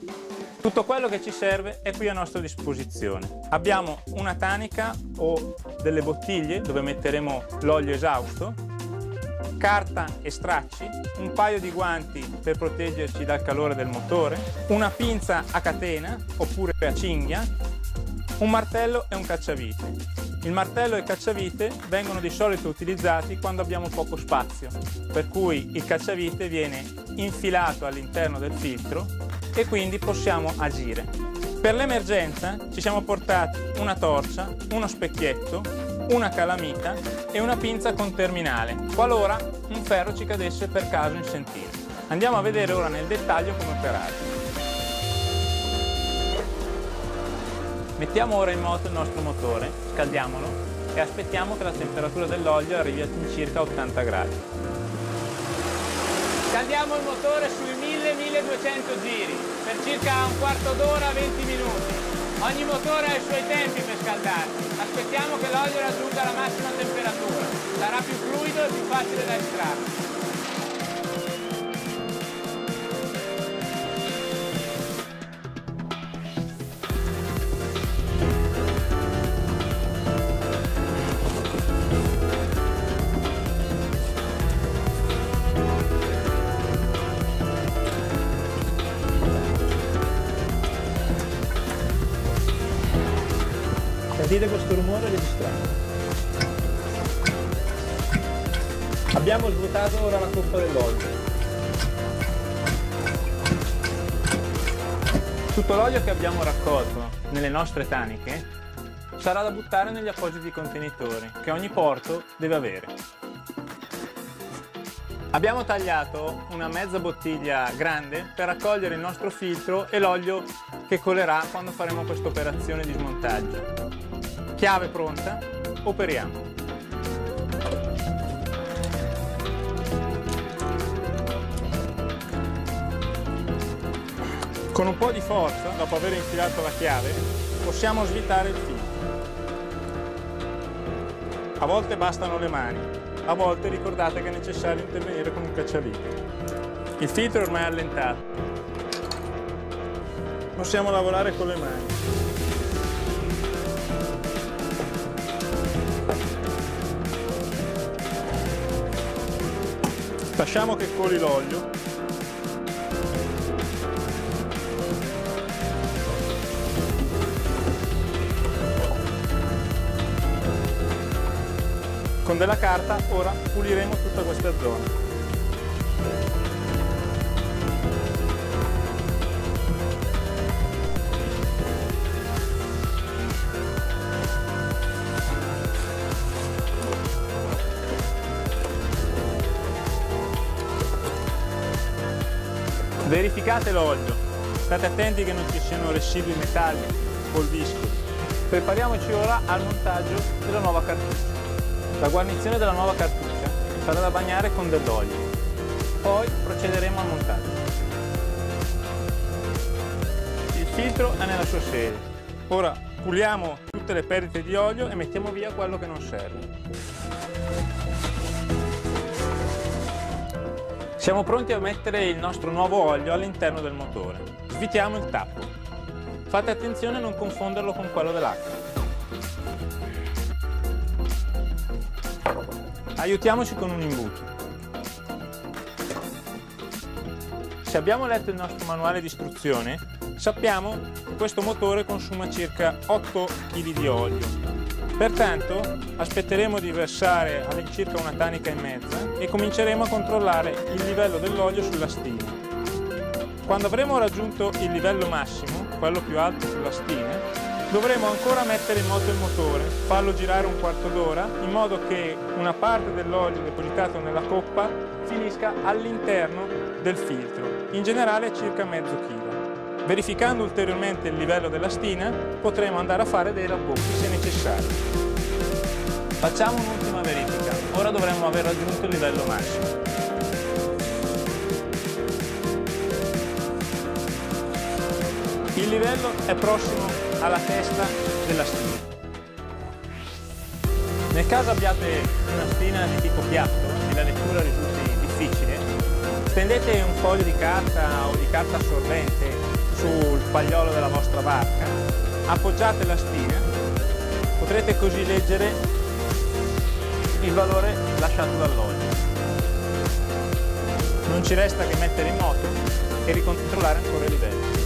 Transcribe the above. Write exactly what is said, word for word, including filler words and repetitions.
Tutto quello che ci serve è qui a nostra disposizione. Abbiamo una tanica o delle bottiglie dove metteremo l'olio esausto, carta e stracci, un paio di guanti per proteggerci dal calore del motore, una pinza a catena oppure a cinghia, un martello e un cacciavite. Il martello e il cacciavite vengono di solito utilizzati quando abbiamo poco spazio, per cui il cacciavite viene infilato all'interno del filtro e quindi possiamo agire. Per l'emergenza ci siamo portati una torcia, uno specchietto, una calamita e una pinza con terminale, qualora un ferro ci cadesse per caso in sentire. Andiamo a vedere ora nel dettaglio come operare. Mettiamo ora in moto il nostro motore, scaldiamolo e aspettiamo che la temperatura dell'olio arrivi a circa ottanta gradi. Scaldiamo il motore sui mille milleduecento giri per circa un quarto d'ora, venti minuti. Ogni motore ha i suoi tempi per scaldarsi. Aspettiamo che l'olio raggiunga la massima temperatura. Sarà più fluido e più facile da estrarre. Sentite questo rumore registrato. Abbiamo svuotato ora la coppa dell'olio. Tutto l'olio che abbiamo raccolto nelle nostre taniche sarà da buttare negli appositi contenitori che ogni porto deve avere. Abbiamo tagliato una mezza bottiglia grande per raccogliere il nostro filtro e l'olio che colerà quando faremo questa operazione di smontaggio. Chiave pronta, operiamo. Con un po' di forza, dopo aver infilato la chiave, possiamo svitare il filtro. A volte bastano le mani, a volte ricordate che è necessario intervenire con un cacciavite. Il filtro è ormai allentato. Possiamo lavorare con le mani. Lasciamo che coli l'olio. Con della carta ora puliremo tutta questa zona. Verificate l'olio, state attenti che non ci siano residui metallici o discoli. Prepariamoci ora al montaggio della nuova cartuccia. La guarnizione della nuova cartuccia sarà da bagnare con dell'olio, poi procederemo al montaggio. Il filtro è nella sua sede. Ora puliamo tutte le perdite di olio e mettiamo via quello che non serve. Siamo pronti a mettere il nostro nuovo olio all'interno del motore. Svitiamo il tappo. Fate attenzione a non confonderlo con quello dell'acqua. Aiutiamoci con un imbuto. Se abbiamo letto il nostro manuale di istruzione, sappiamo che questo motore consuma circa otto chili di olio. Pertanto aspetteremo di versare all'incirca una tanica e mezza e cominceremo a controllare il livello dell'olio sulla stina. Quando avremo raggiunto il livello massimo, quello più alto sulla stina, dovremo ancora mettere in moto il motore, farlo girare un quarto d'ora in modo che una parte dell'olio depositato nella coppa finisca all'interno del filtro, in generale circa mezzo chilo. Verificando ulteriormente il livello della stina, potremo andare a fare dei rabbocchi se necessario. Facciamo un'ultima verifica. Ora dovremmo aver raggiunto il livello massimo. Il livello è prossimo alla testa della stina. Nel caso abbiate una stina di tipo piatto e la lettura risulti difficile, stendete un foglio di carta o di carta assorbente su pagliolo della vostra barca, appoggiate la spiga, potrete così leggere il valore lasciato dall'olio. Non ci resta che mettere in moto e ricontrollare ancora i livelli.